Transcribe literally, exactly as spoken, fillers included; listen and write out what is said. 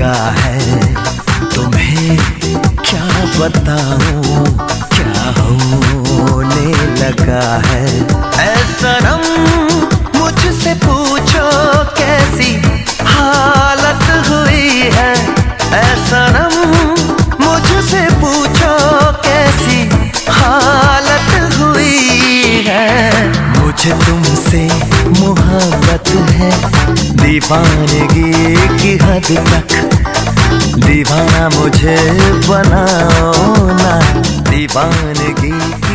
लगा है। तुम्हें क्या बताऊं क्या होने लगा है। ऐ सनम मुझसे पूछो कैसी हालत हुई है। ऐ सनम मुझसे पूछो कैसी हालत हुई है। मुझे तुमसे मोहब्बत है दीवानगी की हद तक। दीवाना मुझे बनाओ ना दीवानगी